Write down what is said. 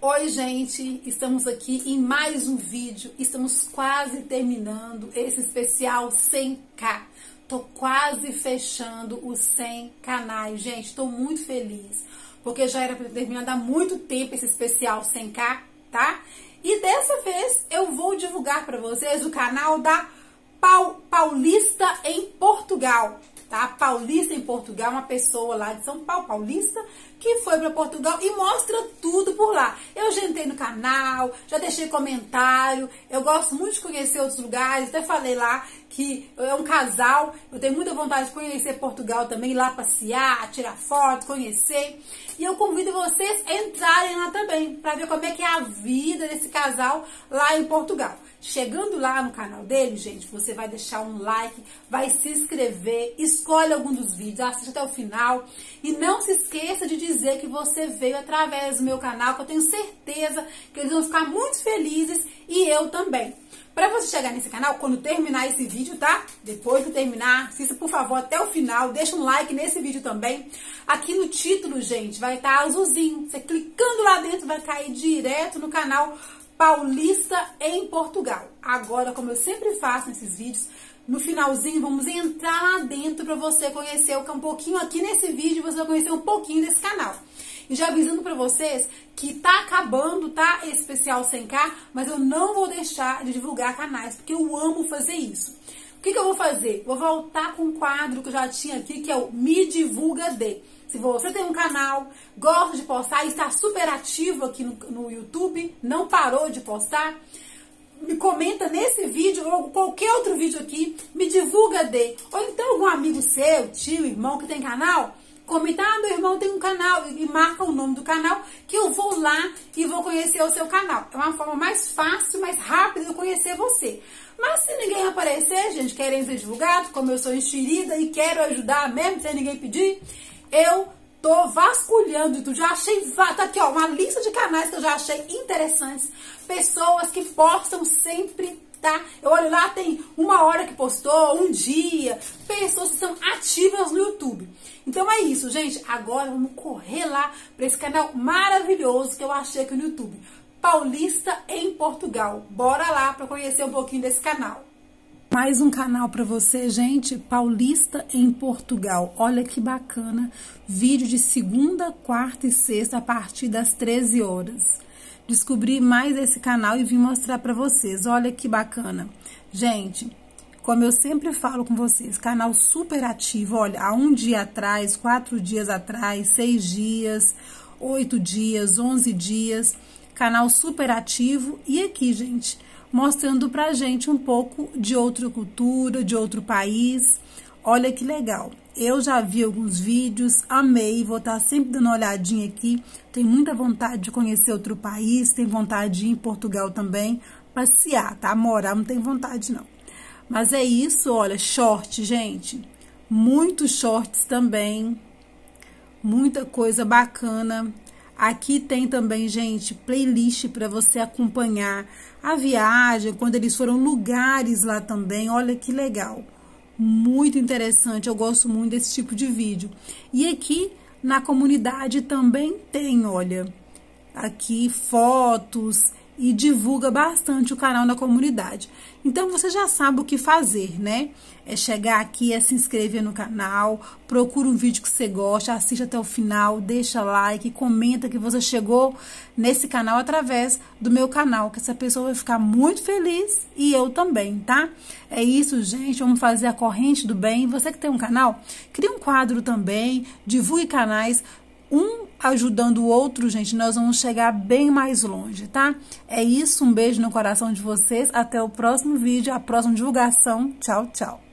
Oi, gente, estamos aqui em mais um vídeo, estamos quase terminando esse especial 100k, tô quase fechando os 100 canais, gente, tô muito feliz, porque já era para ter terminado há muito tempo esse especial 100k, tá? E dessa vez eu vou divulgar para vocês o canal da Paulista em Portugal, tá? Paulista em Portugal, uma pessoa lá de São Paulo, paulista, que foi para Portugal e mostra tudo por lá. Eu já entrei no canal, já deixei comentário, eu gosto muito de conhecer outros lugares, até falei lá que é um casal, eu tenho muita vontade de conhecer Portugal também, ir lá passear, tirar foto, conhecer. E eu convido vocês a entrarem lá também, para ver como é que é a vida desse casal lá em Portugal. Chegando lá no canal dele, gente, você vai deixar um like, vai se inscrever, escolhe algum dos vídeos, assiste até o final. E não se esqueça de dizer que você veio através do meu canal, que eu tenho certeza que eles vão ficar muito felizes e eu também. Para você chegar nesse canal, quando terminar esse vídeo, tá? Depois de terminar, assista por favor até o final, deixa um like nesse vídeo também. Aqui no título, gente, vai estar azulzinho. Você clicando lá dentro vai cair direto no canal Paulista em Portugal. Agora, como eu sempre faço nesses vídeos, no finalzinho vamos entrar lá dentro para você conhecer um pouquinho aqui nesse vídeo, você vai conhecer um pouquinho desse canal. E já avisando para vocês que tá acabando, tá? Esse especial 100k, mas eu não vou deixar de divulgar canais, porque eu amo fazer isso. O que eu vou fazer? Vou voltar com um quadro que eu já tinha aqui, que é o Me Divulga De. Se você tem um canal, gosta de postar e está super ativo aqui no YouTube, não parou de postar, me comenta nesse vídeo ou qualquer outro vídeo aqui, Me Divulga De. Ou então algum amigo seu, tio, irmão que tem canal, comenta, meu irmão tem um canal, e marca o nome do canal, que eu vou lá e vou conhecer o seu canal. É uma forma mais fácil, mais rápida de eu conhecer você. Mas se ninguém aparecer, gente, querem ser divulgado, como eu sou enxerida e quero ajudar mesmo, sem ninguém pedir, eu tô vasculhando tudo, já achei, tá aqui ó, uma lista de canais que eu já achei interessantes, pessoas que postam sempre, tá? Eu olho lá, tem uma hora que postou, um dia, pessoas que são ativas no YouTube. Então é isso, gente, agora vamos correr lá para esse canal maravilhoso que eu achei aqui no YouTube, Paulista em Portugal. Bora lá para conhecer um pouquinho desse canal. Mais um canal para você, gente, Paulista em Portugal. Olha que bacana, vídeo de segunda, quarta e sexta a partir das 13 horas. Descobri mais esse canal e vim mostrar para vocês. Olha que bacana. Gente, como eu sempre falo com vocês, canal super ativo. Olha, há um dia atrás, 4 dias atrás, 6 dias, 8 dias, 11 dias. Canal super ativo. E aqui, gente, mostrando pra gente um pouco de outra cultura, de outro país. Olha que legal. Eu já vi alguns vídeos, amei, vou estar sempre dando uma olhadinha aqui. Tenho muita vontade de conhecer outro país, tenho vontade de ir em Portugal também, passear, tá? Morar não tenho vontade não. Mas é isso, olha, short, gente. Muitos shorts também, muita coisa bacana. Aqui tem também, gente, playlist para você acompanhar a viagem, quando eles foram lugares lá também. Olha que legal. Muito interessante, eu gosto muito desse tipo de vídeo. E aqui na comunidade também tem, olha, aqui fotos e divulga bastante o canal na comunidade. Então você já sabe o que fazer, né? É chegar aqui, é se inscrever no canal, procura um vídeo que você gosta, assiste até o final, deixa like, comenta que você chegou nesse canal através do meu canal, que essa pessoa vai ficar muito feliz e eu também, tá? É isso, gente, vamos fazer a corrente do bem. Você que tem um canal, cria um quadro também, divulgue canais, um ajudando o outro, gente, nós vamos chegar bem mais longe, tá? É isso, um beijo no coração de vocês, até o próximo vídeo, a próxima divulgação. Tchau, tchau.